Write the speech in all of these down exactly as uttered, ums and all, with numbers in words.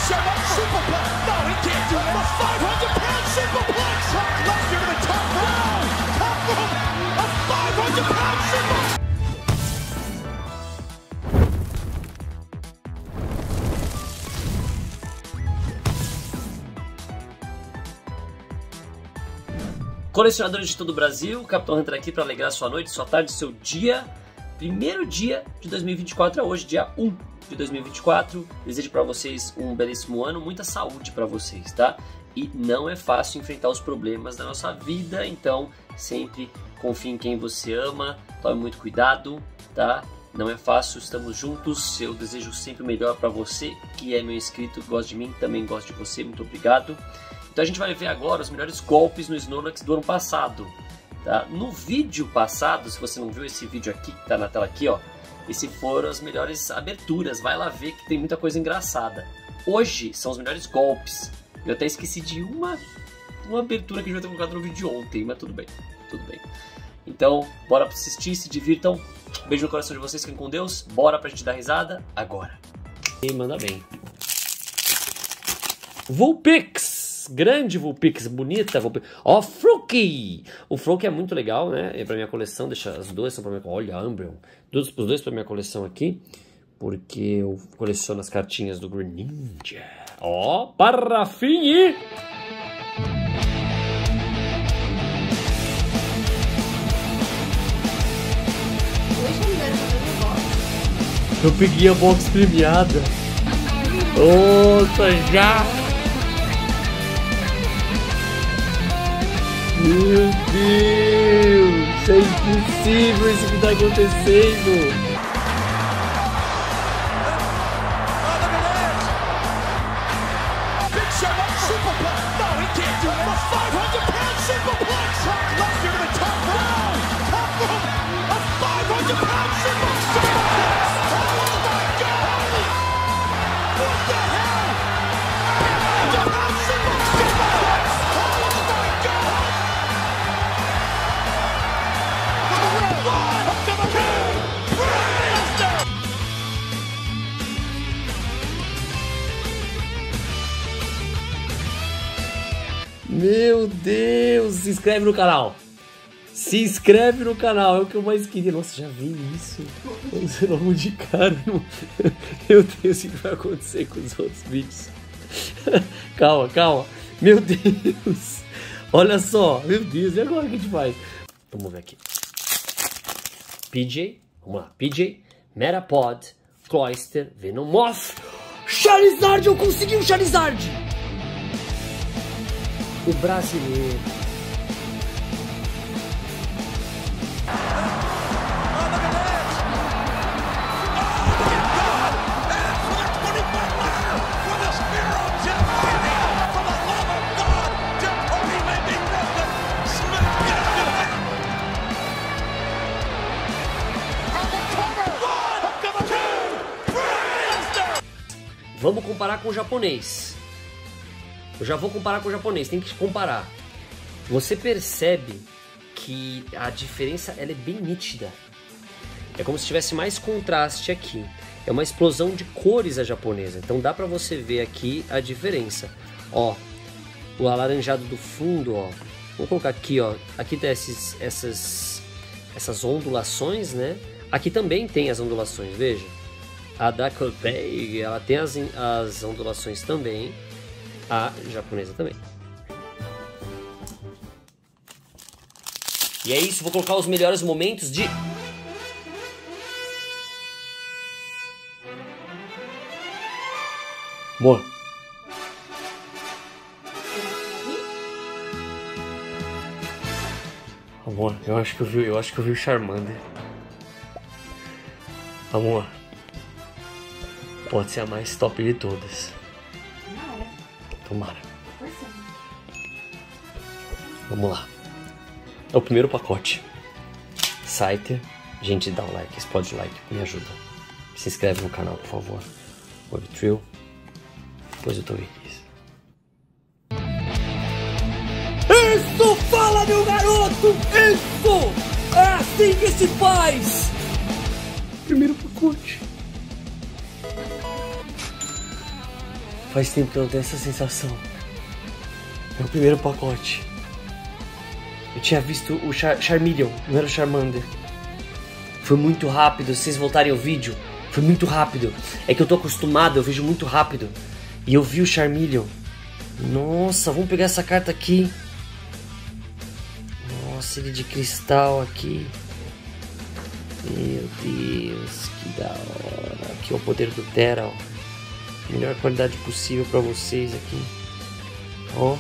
Show up superplex. No, he can't do it. A five hundred pound superplex. Brock Lesnar to the top rope. Top rope. A five hundred pound superplex. Colecionadores de todo o Brasil, o Capitão Hunter aqui para alegrar sua noite, sua tarde, seu dia. Primeiro dia de dois mil e vinte e quatro é hoje, dia um de dois mil e vinte e quatro. Desejo para vocês um belíssimo ano, muita saúde para vocês, tá? E não é fácil enfrentar os problemas da nossa vida, então sempre confie em quem você ama, tome muito cuidado, tá? Não é fácil, estamos juntos, eu desejo sempre o melhor para você, que é meu inscrito, gosta de mim, também gosta de você, muito obrigado. Então a gente vai ver agora os melhores golpes no Snorlax do ano passado. Tá? No vídeo passado, se você não viu esse vídeo aqui, que está na tela aqui, ó, esse foram as melhores aberturas, vai lá ver que tem muita coisa engraçada. Hoje são os melhores golpes. Eu até esqueci de uma, uma abertura que a gente vai ter colocado no vídeo de ontem, mas tudo bem, tudo bem. Então, bora assistir, se divirtam. Beijo no coração de vocês, fiquem com Deus. Bora pra gente dar risada agora. E manda bem. Vulpix! Grande Vulpix, bonita Vulpix. Ó, oh, Froakie! O Froakie é muito legal, né? É pra minha coleção, deixa as duas são pra minha coleção. Olha, Umbreon. Os dois pra minha coleção aqui. Porque eu coleciono as cartinhas do Greninja. Ó, oh, Parafini! Eu peguei a box premiada. Nossa, já! Meu Deus! É impossível isso que tá acontecendo! Big show up superplex. No, he can't do it. A five hundred pound superplex. Brock Lesnar to the top rope. Top rope. A five hundred pound superplex. Oh my God! What the hell? five hundred pound superplex. Oh my God! Meu Deus! Se inscreve no canal! Se inscreve no canal, é o que eu mais queria. Nossa, já vi isso. Vamos ver logo de cara. Meu Deus, o que vai acontecer com os outros vídeos? Calma, calma. Meu Deus! Olha só, meu Deus, e agora o que a gente faz? Vamos ver aqui. P J, vamos lá. P J, Metapod, Cloyster, Venomoth, Charizard, eu consegui o Charizard! O brasileiro. Vamos comparar com o japonês. Eu já vou comparar com o japonês, tem que comparar. Você percebe que a diferença ela é bem nítida. É como se tivesse mais contraste aqui. É uma explosão de cores a japonesa. Então dá pra você ver aqui a diferença. Ó, o alaranjado do fundo, ó. Vou colocar aqui, ó. Aqui tem esses, essas, essas ondulações, né? Aqui também tem as ondulações, veja. A da Coldplay, ela tem as, as ondulações também. A japonesa também. E é isso, vou colocar os melhores momentos de... Amor. Amor, eu acho que eu vi, eu acho que eu vi o Charmander. Amor. Pode ser a mais top de todas. Tomara. Vamos lá. É o primeiro pacote. Scyther. Gente, dá um like, explode o like, me ajuda. Se inscreve no canal, por favor. Webtrill. Depois eu tô feliz. Isso! Fala, meu garoto! Isso! É assim que se faz! Primeiro pacote. Faz tempo que eu não tenho essa sensação. É o primeiro pacote. Eu tinha visto o Char Charmeleon, não era o Charmander. Foi muito rápido, se vocês voltarem ao vídeo. Foi muito rápido. É que eu tô acostumado, eu vejo muito rápido. E eu vi o Charmeleon. Nossa, vamos pegar essa carta aqui. Nossa, ele de cristal aqui. Meu Deus, que da hora. Aqui é o poder do Terra, ó. Melhor qualidade possível pra vocês aqui. Ó.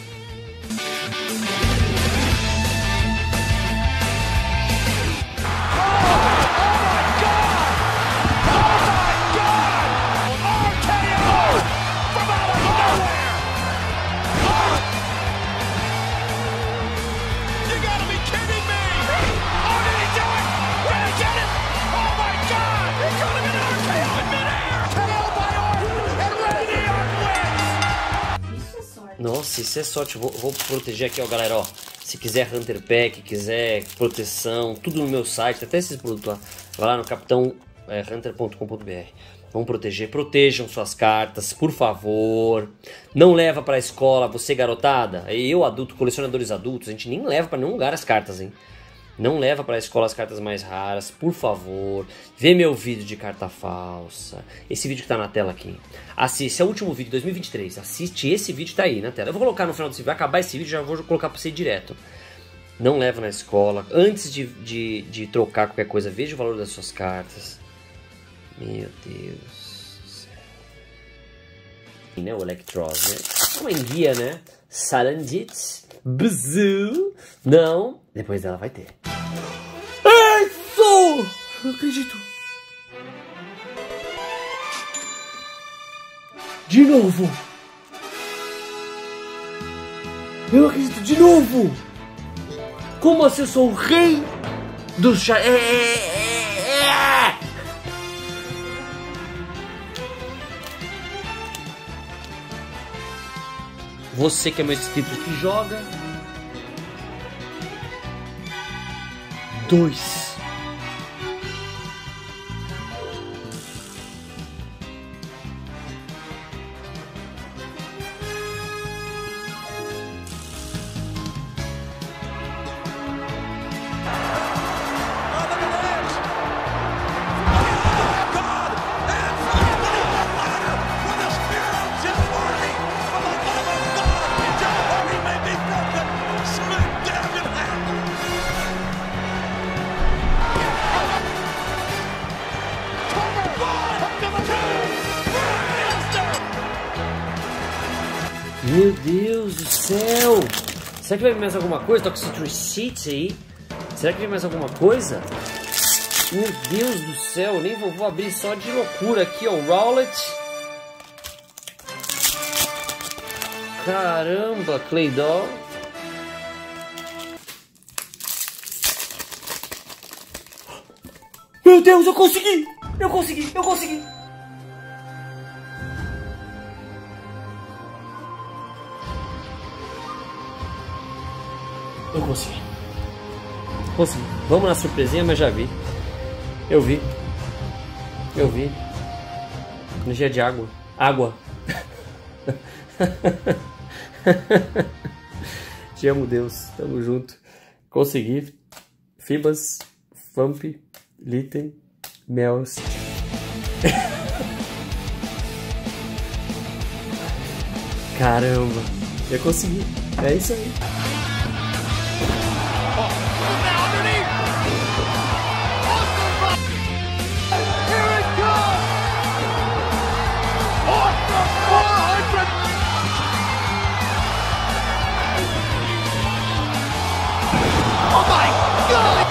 Nossa, isso é sorte. Vou, vou proteger aqui, ó, galera, ó. Se quiser Hunter Pack, quiser proteção, tudo no meu site, até esses produtos lá. Vai lá no capitão hunter ponto com ponto br. Vamos proteger. Protejam suas cartas, por favor. Não leva pra escola, você garotada. Eu, adulto, colecionadores adultos, a gente nem leva pra nenhum lugar as cartas, hein. Não leva para a escola as cartas mais raras, por favor. Vê meu vídeo de carta falsa. Esse vídeo que tá na tela aqui. Assiste, é o último vídeo, dois mil e vinte e três. Assiste, esse vídeo tá aí na tela. Eu vou colocar no final desse vídeo, vai acabar esse vídeo, já vou colocar para você direto. Não leva na escola. Antes de, de, de trocar qualquer coisa, veja o valor das suas cartas. Meu Deus do céu. E, né, o Electros, né? É uma enguia, né? Salandit. Bzoo. Não. Depois dela vai ter. Isso! Não acredito. De novo. Eu não acredito de novo. Como assim eu sou o rei do chá? É, é, é. Você que é meu inscrito que joga. Dois. Meu Deus do céu! Será que vai vir mais alguma coisa? Toxicity City? Será que vem mais alguma coisa? Meu Deus do céu, nem vou, vou abrir só de loucura aqui, ó. Rowlet. Caramba, Claydol. Meu Deus, eu consegui! Eu consegui, eu consegui! Eu consegui. Consegui. Vamos na surpresinha, mas já vi. Eu vi. Eu vi. Energia de água. Água. Te amo, Deus. Tamo junto. Consegui. Fibas. Vamp. Litten. Mels. Caramba. Eu consegui. É isso aí. Oh my God!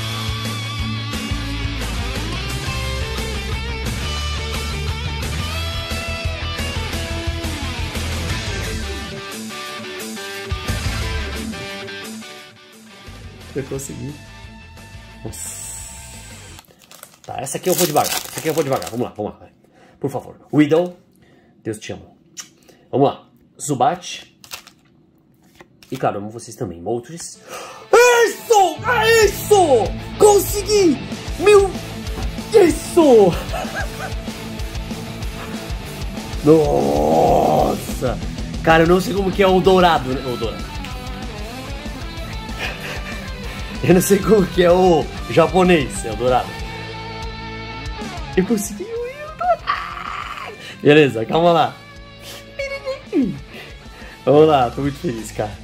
Eu consegui. Nossa. Tá, essa aqui eu vou devagar. Essa aqui eu vou devagar. Vamos lá, vamos lá. Por favor. Widow. Deus te amo. Vamos lá. Zubat. E claro, amo vocês também. Moltres. Isso! É isso! Consegui! Meu... Isso! Nossa! Cara, eu não sei como que é o dourado, né? O dourado. Eu não sei como que é o japonês, é o dourado. Eu consegui o dourado. Beleza, calma lá. Vamos lá, tô muito feliz, cara.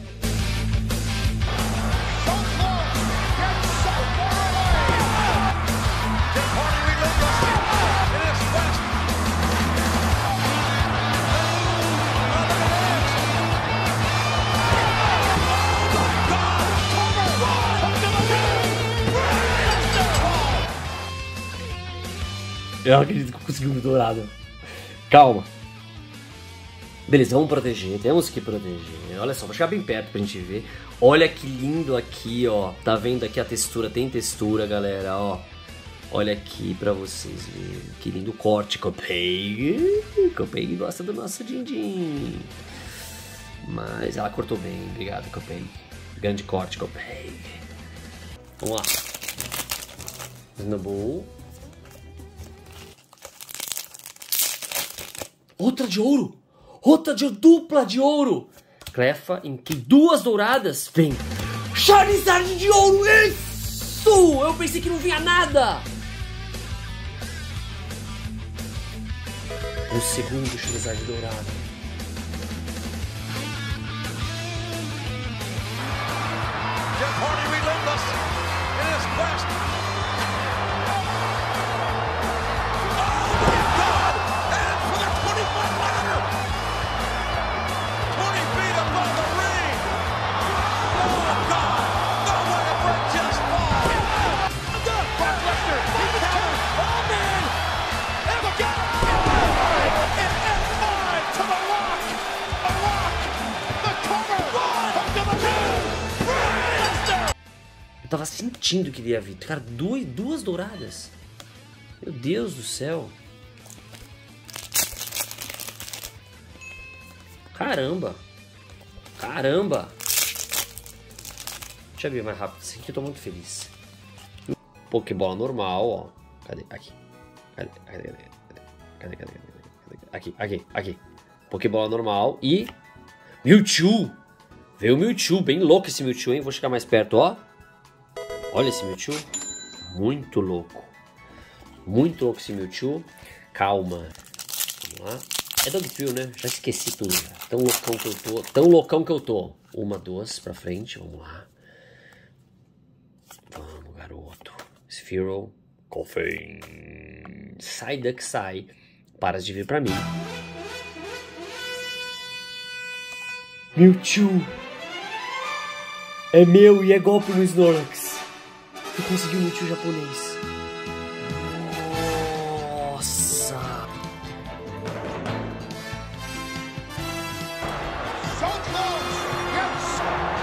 Eu acredito que eu consegui o dourado. Calma. Beleza, vamos proteger. Temos que proteger. Olha só, vou chegar bem perto pra gente ver. Olha que lindo aqui, ó. Tá vendo aqui a textura? Tem textura, galera, ó. Olha aqui pra vocês verem. Que lindo corte, Copaig. Copaig gosta do nosso din-din. Mas ela cortou bem. Obrigado, Copaig. Grande corte, Copaig. Vamos lá. Snowball. Outra de ouro! Outra de dupla de ouro! Clefa em que duas douradas vem. Charizard de ouro! Isso! Eu pensei que não vinha nada! O segundo Charizard dourado. Jeff Hardy relentless in his quest. Eu tava sentindo que ia vir. Cara, duas, duas douradas. Meu Deus do céu. Caramba. Caramba. Deixa eu abrir mais rápido. Isso aqui eu tô muito feliz. Pokébola normal, ó. Cadê? Aqui. Cadê? Cadê? Cadê? Cadê? Cadê? Cadê? Aqui, aqui, aqui. Pokébola normal e... Mewtwo. Veio o Mewtwo. Bem louco esse Mewtwo, hein? Vou chegar mais perto, ó. Olha esse Mewtwo. Muito louco. Muito louco esse Mewtwo. Calma. Vamos lá. É Dogprio, né? Já esqueci tudo. Tão loucão que eu tô. Tão loucão que eu tô. Uma, duas pra frente. Vamos lá. Vamos, garoto. Sphero. Coffin. Sai daqui, sai. Para de vir pra mim. Mewtwo. É meu e é golpe no Snorlax. Eu consegui o Mewtwo japonês. Nossa. So close. Yes.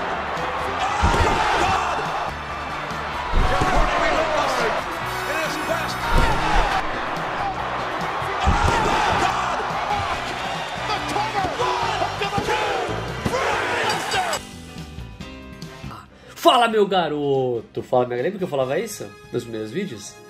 Jeff Hardy relentless in his quest. The cover. Fala, meu garoto! Fala, minha... Lembra que eu falava isso nos primeiros vídeos?